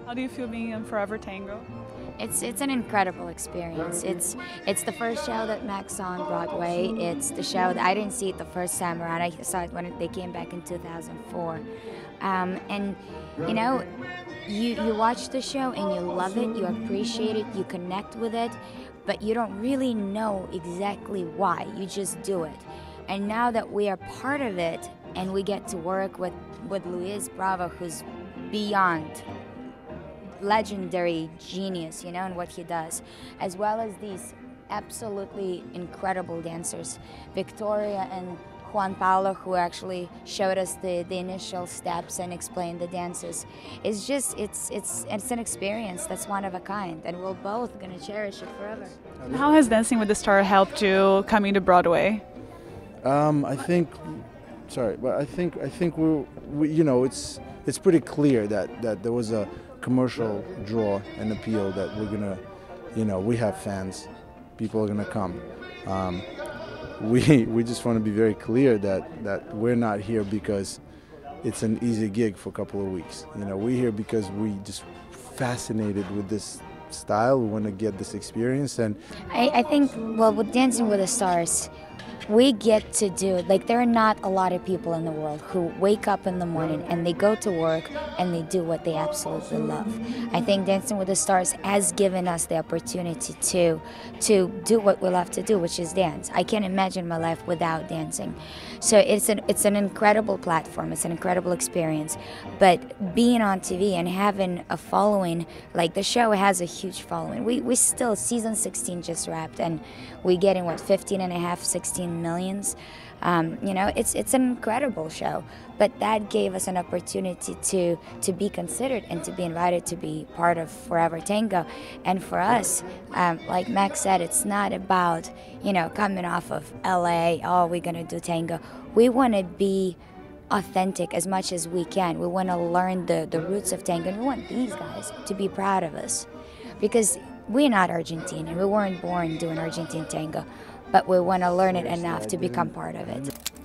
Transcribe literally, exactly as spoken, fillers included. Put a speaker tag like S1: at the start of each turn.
S1: How do you feel being in Forever Tango?
S2: It's it's an incredible experience. It's it's the first show that Max saw on Broadway. It's the show that I didn't see it the first time around. I saw it when they came back in two thousand four. Um, and you know, you you watch the show and you love it, you appreciate it, you connect with it, but you don't really know exactly why. You just do it. And now that we are part of it and we get to work with with Luis Bravo, who's beyond legendary genius, you know, in what he does, as well as these absolutely incredible dancers, Victoria and Juan Paulo, who actually showed us the, the initial steps and explained the dances. It's just, it's it's it's an experience that's one of a kind, and we're both gonna cherish it forever.
S1: How has Dancing with the Stars helped you coming to Broadway?
S3: Um, I think, sorry, but I think I think we, we you know, it's it's pretty clear that that there was a commercial draw and appeal that we're gonna, you know, we have fans, people are gonna come. Um, we we just want to be very clear that that we're not here because it's an easy gig for a couple of weeks. You know, we're here because we just fascinated with this style. We want to get this experience, and
S2: I, I think, well, with Dancing with the Stars, we get to do it. Like, there are not a lot of people in the world who wake up in the morning and they go to work and they do what they absolutely love. I think Dancing with the Stars has given us the opportunity to to do what we love to do, which is dance. I can't imagine my life without dancing. So it's an it's an incredible platform. It's an incredible experience. But being on T V and having a following, like the show has a huge following. We we still, season sixteen just wrapped, and we're getting what, fifteen and a half, sixteen millions. Um, you know, it's it's an incredible show, but that gave us an opportunity to to be considered and to be invited to be part of Forever Tango. And for us, um, like Max said, it's not about, you know, coming off of L A, oh, we're gonna do tango. We want to be authentic as much as we can. We want to learn the the roots of tango, and we want these guys to be proud of us, because we're not Argentinian. We weren't born doing Argentine tango, but we want to learn it enough to become part of it.